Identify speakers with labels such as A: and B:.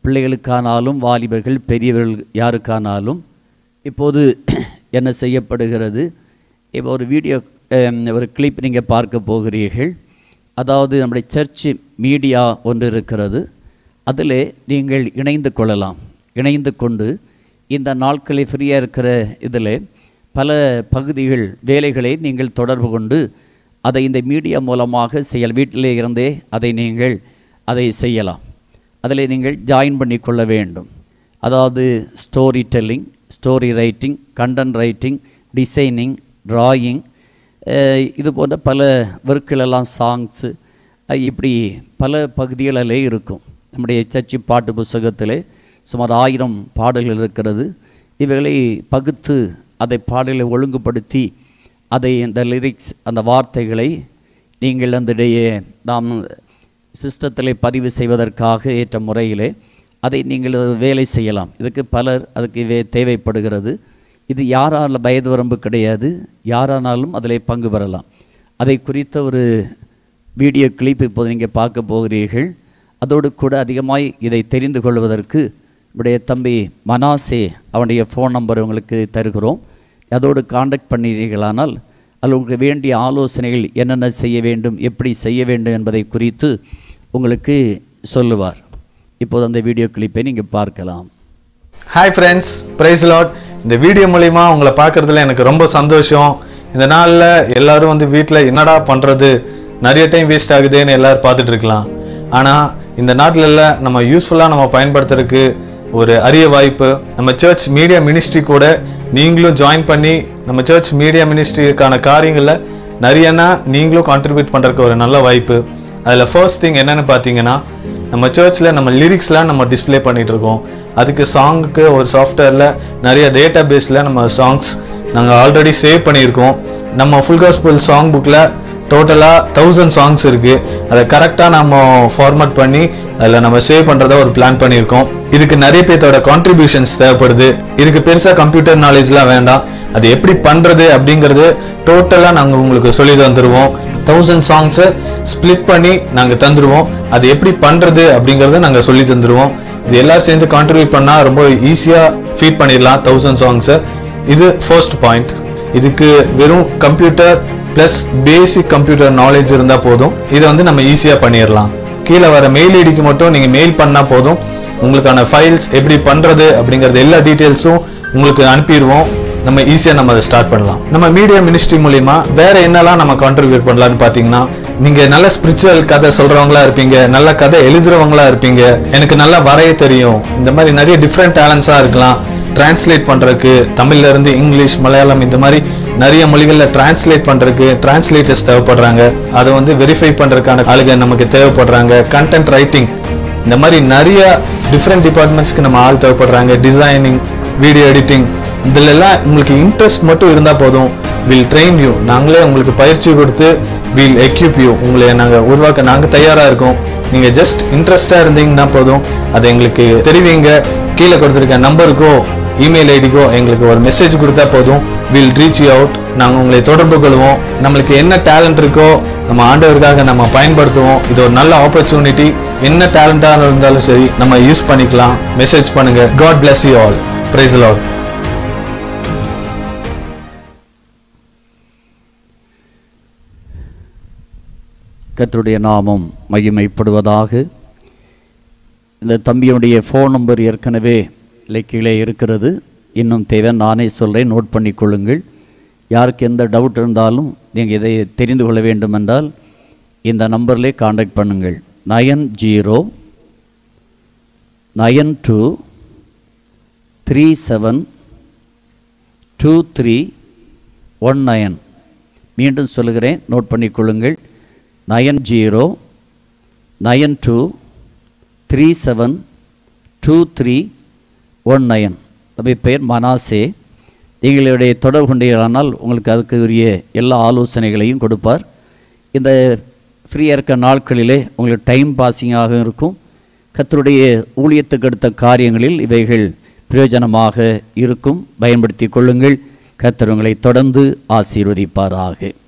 A: பிள்ளைகளுக்கானாலும் வாலிபர்கள் பெரியவர்கள் யாருக்கானாலும் இப்போது என்ன செய்யப்படுகிறது, இப்போ ஒரு வீடியோ ஒரு கிளிப் நீங்கள் பார்க்க போகிறீர்கள். அதாவது நம்முடைய சர்ச் மீடியா ஒன்று இருக்கிறது, அதில் நீங்கள் இணைந்து கொள்ளலாம். இணைந்து கொண்டு இந்த நாட்களில் ஃப்ரீயாக இருக்கிற இதில் பல பகுதிகள் வேலைகளை நீங்கள் தொடர்பு கொண்டு அதை இந்த மீடியா மூலமாக வீட்டிலே இருந்தே அதை செய்யலாம். அதில் நீங்கள் ஜாயின் பண்ணி கொள்ள வேண்டும். அதாவது story telling, story writing, content writing, designing, drawing, இது போன்ற பல ஒர்க்குகளெல்லாம், சாங்ஸு, இப்படி பல பகுதிகளிலே இருக்கும். நம்முடைய சர்ச்சு பாட்டு புத்தகத்திலே சுமார் 1000 பாடல்கள் இருக்கிறது. இவைகளை பகுத்து அதை பாடலை ஒழுங்குபடுத்தி அதை இந்த லிரிக்ஸ், அந்த வார்த்தைகளை நீங்கள் நாம் சிஸ்டத்தில் பதிவு செய்வதற்காக ஏற்ற முறையிலே அதை நீங்கள் வேலை செய்யலாம். இதுக்கு பலர் அதுக்கு தேவைப்படுகிறது. இது யாரால் வயது வரம்பு கிடையாது, யாரானாலும் அதில் பங்கு பெறலாம். அதை குறித்த ஒரு வீடியோ கிளிப் இப்போது நீங்கள் பார்க்க போகிறீர்கள். அதோடு கூட அதிகமாய் இதை தெரிந்து கொள்வதற்கு நம்முடைய தம்பி மனாசே அவனுடைய ஃபோன் நம்பர் உங்களுக்கு தருகிறோம். அதோடு காண்டாக்ட் பண்ணீர்களானால் அதில் உங்களுக்கு வேண்டிய ஆலோசனைகள் என்னென்ன செய்ய வேண்டும், எப்படி செய்ய வேண்டும் என்பதை குறித்து உங்களுக்கு சொல்லுவார். இப்போது அந்த வீடியோ கிளிப்பை நீங்கள் பார்க்கலாம்.
B: Hi friends, praise lord. இந்த வீடியோ மூலிமா உங்களை பார்க்குறதுல எனக்கு ரொம்ப சந்தோஷம். இந்த நாளில் எல்லோரும் வீட்டில் என்னடா பண்ணுறது, நிறைய டைம் வேஸ்ட் ஆகுதுன்னு எல்லோரும் பார்த்துட்டு இருக்கலாம். ஆனால் இந்த நாட்டில் நம்ம யூஸ்ஃபுல்லாக நம்ம பயன்படுத்துறதுக்கு ஒரு அரிய வாய்ப்பு. நம்ம சர்ச் மீடியா மினிஸ்ட்ரி கூட நீங்களும் ஜாயின் பண்ணி நம்ம சர்ச் மீடியா மினிஸ்ட்ரிக்கான காரியங்களில் நிறையனா நீங்களும் கான்ட்ரிபியூட் பண்ணுறதுக்கு ஒரு நல்ல வாய்ப்பு. அதில் ஃபர்ஸ்ட் திங் என்னென்னு பார்த்தீங்கன்னா, நம்ம சர்ச்சில் நம்ம லிரிக்ஸ்லாம் நம்ம டிஸ்பிளே பண்ணிகிட்ருக்கோம். அதுக்கு சாங்குக்கு ஒரு சாஃப்ட்வேரில் நிறைய டேட்டா பேஸில் நம்ம சாங்ஸ் நாங்கள் ஆல்ரெடி சேவ் பண்ணியிருக்கோம். நம்ம ஃபுல் காஸ்பல் சாங் புக்கில் டோட்டலாக 1000 சாங்ஸ் இருக்குது. அதை கரெக்டாக நம்ம ஃபார்மேட் பண்ணி அதில் நம்ம சேவ் பண்ணுறதா ஒரு பிளான் பண்ணியிருக்கோம். இதுக்கு நிறைய பேர்த்தோட கான்ட்ரிபியூஷன்ஸ் தேவைப்படுது. இதுக்கு பெருசாக கம்ப்யூட்டர் நாலேஜ்லாம் வேண்டாம். அது எப்படி பண்ணுறது அப்படிங்கிறது டோட்டலாக நாங்கள் உங்களுக்கு சொல்லி தந்துடுவோம். 1000 சாங்ஸை ஸ்பிளிட் பண்ணி நாங்கள் தந்துடுவோம். அது எப்படி பண்ணுறது அப்படிங்கிறத நாங்கள் சொல்லி தந்துடுவோம். இது எல்லோரும் சேர்ந்து கான்ட்ரிபியூட் பண்ணால் ரொம்ப ஈஸியாக ஃபீட் பண்ணிடலாம் 1000 சாங்ஸை. இது ஃபர்ஸ்ட் பாயிண்ட். இதுக்கு வெறும் computer plus basic computer knowledge இருந்தால் போதும். இதை நம்ம ஈஸியாக பண்ணிடலாம். கீழே வர மெயில் ஐடிக்கு மட்டும் நீங்கள் மெயில் பண்ணால் போதும். உங்களுக்கான ஃபைல்ஸ் எப்படி பண்ணுறது அப்படிங்கிறது எல்லா டீட்டெயில்ஸும் உங்களுக்கு அனுப்பிடுவோம். நம்ம ஈஸியாக அதை ஸ்டார்ட் பண்ணலாம். நம்ம மீடியா மினிஸ்ட்ரி மூலிமா வேறு என்னெல்லாம் நம்ம கான்ட்ரிபியூட் பண்ணலான்னு பார்த்தீங்கன்னா, நீங்கள் நல்ல ஸ்பிரிச்சுவல் கதை சொல்கிறவங்களா இருப்பீங்க, நல்ல கதை எழுதுறவங்களா இருப்பீங்க, எனக்கு நல்லா வரைய தெரியும், இந்த மாதிரி நிறைய டிஃப்ரெண்ட் டேலண்ட்ஸாக இருக்கலாம். டிரான்ஸ்லேட் பண்ணுறதுக்கு தமிழ்லேருந்து இங்கிலீஷ், மலையாளம், இந்த மாதிரி நிறைய மொழிகளில் டிரான்ஸ்லேட் பண்ணுறதுக்கு டிரான்ஸ்லேட்டர்ஸ் தேவைப்படுறாங்க. அதை வெரிஃபை பண்ணுறதுக்கான ஆளுங்க நமக்கு தேவைப்படுறாங்க. கண்டென்ட் ரைட்டிங், இந்த மாதிரி நிறைய டிஃப்ரெண்ட் டிபார்ட்மெண்ட்ஸ்க்கு நம்ம ஆள் தேவைப்படுறாங்க. டிசைனிங், வீடியோ எடிட்டிங், இதிலெல்லாம் உங்களுக்கு இன்ட்ரெஸ்ட் மட்டும் இருந்தால் போதும். வில் ட்ரெயின் யூ, நாங்களே உங்களுக்கு பயிற்சி கொடுத்து வில் எக்யூப் யூ, உங்களை நாங்கள் உருவாக்க நாங்கள் தயாராக இருக்கோம். நீங்கள் ஜஸ்ட் இன்ட்ரெஸ்டாக இருந்தீங்கன்னா போதும். அதை எங்களுக்கு தெரிவிங்க. கீழே கொடுத்துருக்க நம்பருக்கோ இமெயில் ஐடிக்கோ எங்களுக்கு ஒரு மெசேஜ் கொடுத்தா போதும். Will reach you out. நாங்கள் உங்களை தொடர்பு கொள்வோம். நம்மளுக்கு என்ன டேலண்ட் இருக்கோ நம்ம ஆண்டவருக்காக நம்ம பயன்படுத்துவோம். இது ஒரு நல்ல ஆப்பர்ச்சுனிட்டி. என்ன டேலண்டாக இருந்தாலும் சரி நம்ம யூஸ் பண்ணிக்கலாம். மெசேஜ் பண்ணுங்க. God bless you all. Praise the lord.
A: கர்த்தருடைய நாமம் மகிமைப்படுவதாக. இந்த தம்பியுடைய ஃபோன் நம்பர் ஏற்கனவே கீழே இருக்கிறது. இன்னும் தேவை, நானே சொல்கிறேன், நோட் பண்ணிக்கொள்ளுங்கள். யாருக்கு எந்த டவுட் இருந்தாலும் நீங்கள் இதை தெரிந்து கொள்ள வேண்டுமென்றால் இந்த நம்பரிலே காண்டாக்ட் பண்ணுங்கள். 9092372319. மீண்டும் சொல்லுகிறேன், நோட் பண்ணிக்கொள்ளுங்கள். 9092372319. தம்பி பெயர் மனாசே. எங்களுடைய தொடர்பு கொண்டீர்களானால் உங்களுக்கு அதுக்கு உரிய எல்லா ஆலோசனைகளையும் கொடுப்பார். இந்த ஃப்ரீயாக இருக்க நாட்களிலே உங்களுக்கு டைம் பாஸிங்காக இருக்கும். கர்த்தருடைய ஊழியத்துக்கு அடுத்த காரியங்களில் இவைகள் பிரயோஜனமாக இருக்கும். பயன்படுத்தி கொள்ளுங்கள். கர்த்தர் உங்களை தொடர்ந்து ஆசீர்வதிப்பாராக.